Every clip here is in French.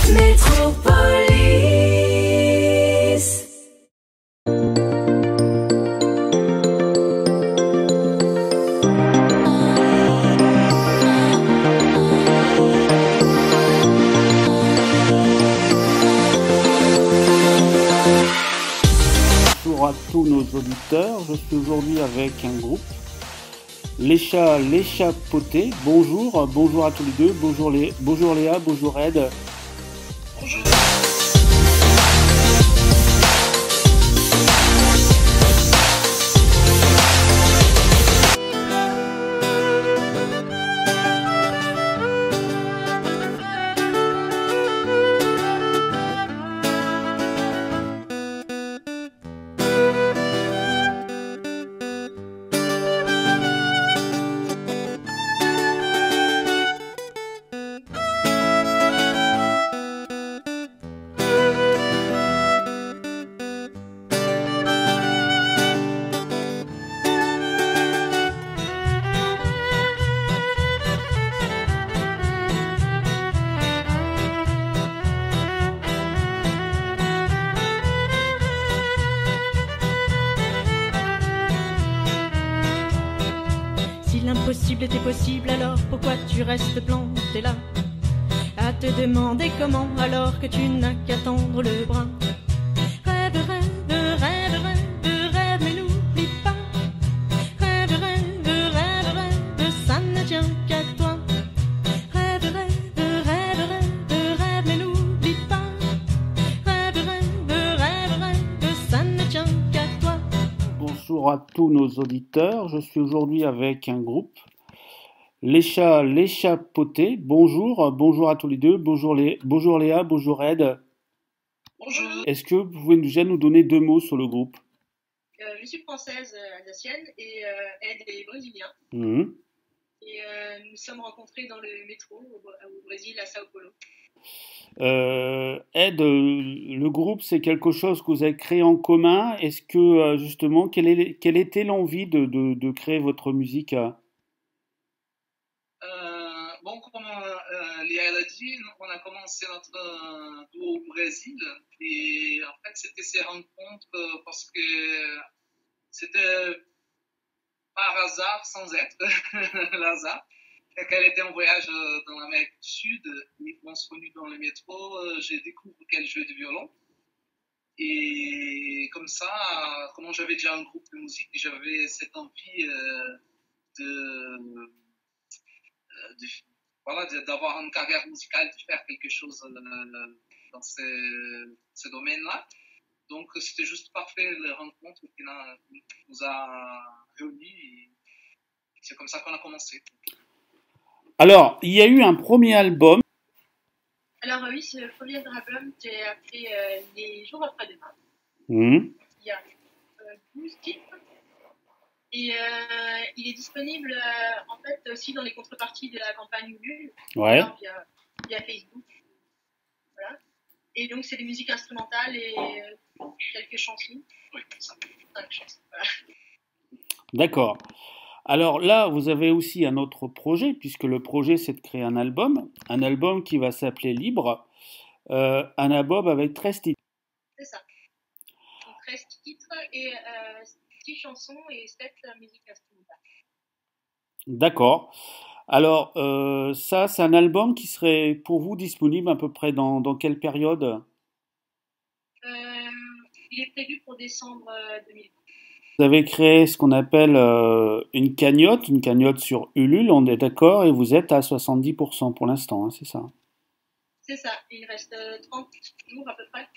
Métropolis. Bonjour à tous nos auditeurs, je suis aujourd'hui avec un groupe, les Chapotés. Bonjour à tous les deux, bonjour Léa, bonjour Ed. Bonjour. L'impossible était possible, alors pourquoi tu restes planté là à te demander comment, alors que tu n'as qu'à tendre le bras. Rêve, rêve, rêve, rêve, rêve, mais n'oublie pas. Rêve, rêve, rêve, rêve, ça ne tient qu'à toi. Rêve, rêve, rêve, rêve, rêve, mais n'oublie pas. Rêve, rêve, rêve, rêve, ça ne tient qu'à toi. Bonjour à tous nos auditeurs, je suis aujourd'hui avec un groupe, les Chapotés. Bonjour à tous les deux, bonjour Léa, bonjour Ed. Bonjour. Est-ce que vous pouvez déjà nous donner deux mots sur le groupe? Je suis française alsacienne et Ed est brésilien. Et nous sommes rencontrés dans le métro au Brésil, à Sao Paulo. Ed, le groupe, c'est quelque chose que vous avez créé en commun. Est-ce que, justement, quelle était l'envie de créer votre musique? Bon, comme Léa l'a dit, on a commencé notre duo au Brésil. Et en fait, c'était ces rencontres parce que c'était par hasard, sans être l'hasard. Qu'elle était en voyage dans l'Amérique du Sud, et on se connut dans le métro, j'ai découvert qu'elle jouait du violon. Et comme ça, comme j'avais déjà un groupe de musique, j'avais cette envie d'avoir une carrière musicale, de faire quelque chose dans ce domaine-là. Donc c'était juste parfait, la rencontre qui nous a réunis, et c'est comme ça qu'on a commencé. Alors, il y a eu un premier album. Alors oui, ce premier album, j'ai appelé Les jours après demain. Il y a 12 titres. Et il est disponible en fait aussi dans les contreparties de la campagne Ulule, via Facebook. Voilà. Et donc c'est des musiques instrumentales et quelques chansons. Oui, ça. 5 chansons. Voilà. D'accord. Alors là, vous avez aussi un autre projet, puisque le projet, c'est de créer un album qui va s'appeler Libre, un album avec 13 titres. C'est ça. Donc, 13 titres et 6 chansons et 7 musiques instrumentales. D'accord. Alors, ça, c'est un album qui serait pour vous disponible à peu près dans quelle période? Il est prévu pour décembre 2020. Vous avez créé ce qu'on appelle une cagnotte sur Ulule, on est d'accord, et vous êtes à 70% pour l'instant, hein, c'est ça? C'est ça, il reste 30 jours à peu près,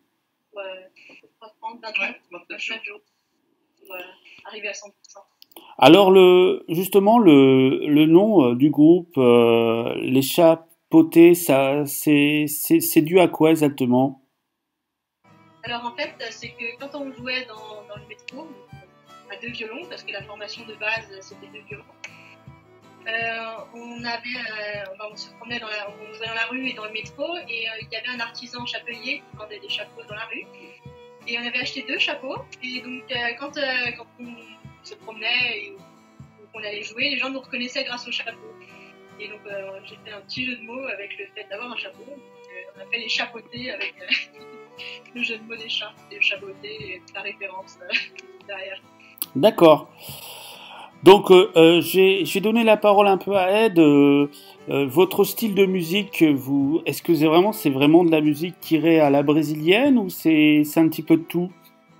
29 jours pour arriver à 100%. Alors, justement, le nom du groupe, les Chapotés, ça, c'est dû à quoi exactement? Alors en fait, c'est que quand on jouait dans le métro, à 2 violons, parce que la formation de base c'était 2 violons, on se promenait on jouait dans la rue et dans le métro, et il y avait un artisan chapelier qui vendait des chapeaux dans la rue, et on avait acheté 2 chapeaux, et donc quand on se promenait et qu'on allait jouer, les gens nous reconnaissaient grâce aux chapeaux. Et donc j'ai fait un petit jeu de mots avec le fait d'avoir un chapeau. On a fait les chapeautés avec le jeu de mots des chats et le chapeauté et la référence derrière. D'accord. Donc, je vais donner la parole un peu à Ed. Votre style de musique, est-ce que c'est vraiment de la musique tirée à la brésilienne ou c'est un petit peu de tout?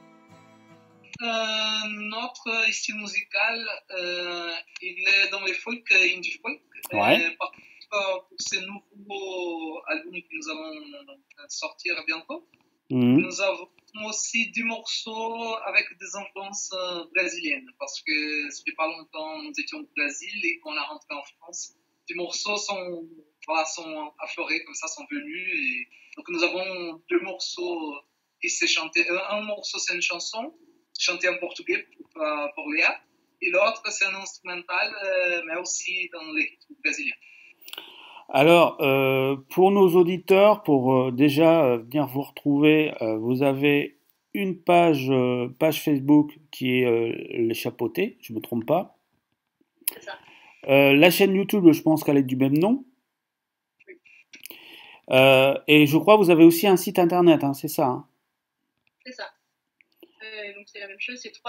Notre style musical, il est dans les folk, indie folk. Ouais. Par contre, pour ces nouveaux albums que nous allons sortir bientôt, nous avons aussi des morceaux avec des influences brésiliennes, parce que ça fait pas longtemps nous étions au Brésil et qu'on a rentré en France, des morceaux sont affleurés comme ça, sont venus, et donc nous avons 2 morceaux qui s'est chanté. Un morceau c'est une chanson chantée en portugais pour Léa, et l'autre c'est un instrumental, mais aussi dans les rythmes brésiliens. Alors, pour nos auditeurs, pour déjà venir vous retrouver, vous avez une page Facebook qui est Les Chapeautés, je ne me trompe pas. C'est ça. La chaîne YouTube, je pense qu'elle est du même nom. Oui. Et je crois que vous avez aussi un site internet, hein, c'est ça, hein? C'est ça. Donc c'est la même chose, c'est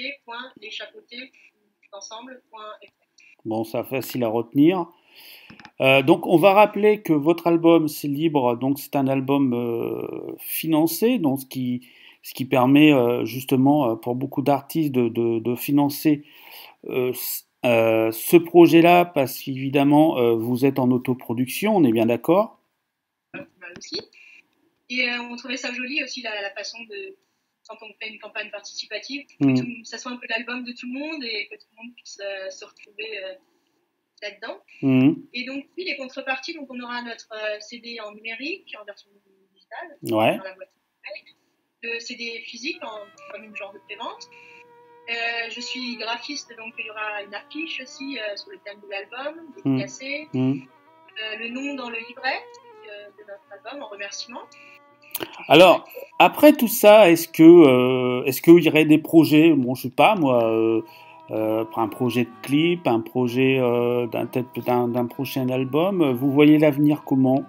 www.leschapeautés.ensemble.fr. Bon, ça facile à retenir. Donc on va rappeler que votre album c'est libre, donc c'est un album financé, donc ce qui permet justement pour beaucoup d'artistes de financer ce projet-là, parce qu'évidemment vous êtes en autoproduction, on est bien d'accord? Aussi. Et on trouvait ça joli aussi la façon de, quand on fait une campagne participative, que ça soit un peu l'album de tout le monde et que tout le monde puisse se retrouver là-dedans. Et donc, puis les contreparties, donc on aura notre CD en numérique, en version digitale, ouais, dans la boîte numérique, le CD physique comme une genre de prévente. Je suis graphiste, donc il y aura une affiche aussi sur le thème de l'album, dédicacée, le nom dans le livret de notre album en remerciement. Alors, après tout ça, est-ce qu'il y aurait des projets, bon, je sais pas moi, un projet de clip, un projet d'un prochain album, vous voyez l'avenir comment?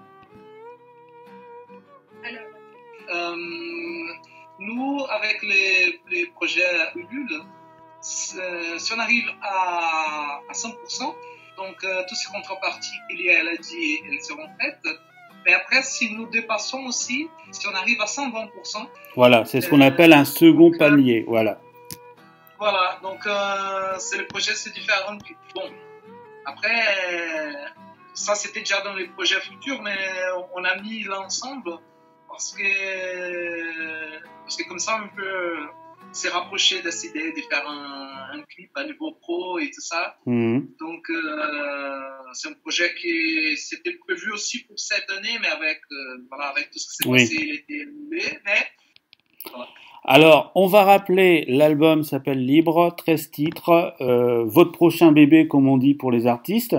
Alors, nous, avec les projets Ulule, si on arrive à 100%, donc toutes ces contreparties qu'il y a, elle a dit, elles seront faites. Mais après, si nous dépassons aussi, si on arrive à 120%... Voilà, c'est ce qu'on appelle un second panier, voilà. Voilà, donc c'est le projet, c'est différent. Bon, après, ça c'était déjà dans les projets futurs, mais on a mis l'ensemble parce que comme ça on peut se rapprocher de cette idée de faire un clip à niveau pro et tout ça. Donc c'est un projet qui c'était prévu aussi pour cette année, mais avec tout ce qui s'est passé, il était annulé, mais voilà. Alors, on va rappeler, l'album s'appelle Libre, 13 titres, votre prochain bébé, comme on dit pour les artistes.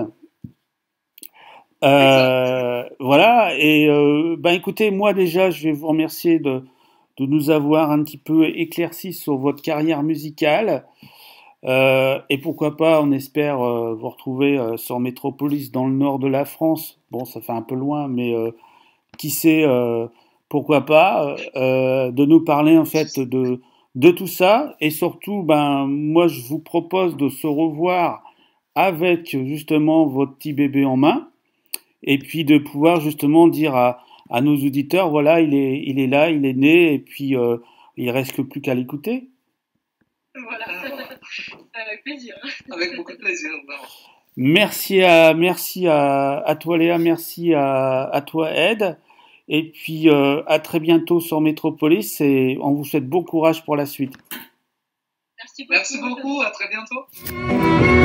Voilà, et écoutez, moi déjà, je vais vous remercier de nous avoir un petit peu éclairci sur votre carrière musicale. Et pourquoi pas, on espère vous retrouver sur Métropolis dans le nord de la France. Bon, ça fait un peu loin, mais qui sait... pourquoi pas, de nous parler en fait de tout ça, et surtout, moi je vous propose de se revoir avec justement votre petit bébé en main, et puis de pouvoir justement dire à nos auditeurs, voilà, il est là, il est né, et puis il reste plus qu'à l'écouter. Voilà, avec plaisir. Avec beaucoup de plaisir. Merci à toi Léa, merci à toi Ed. Et puis à très bientôt sur Métropolis et on vous souhaite bon courage pour la suite. Merci beaucoup, à très bientôt.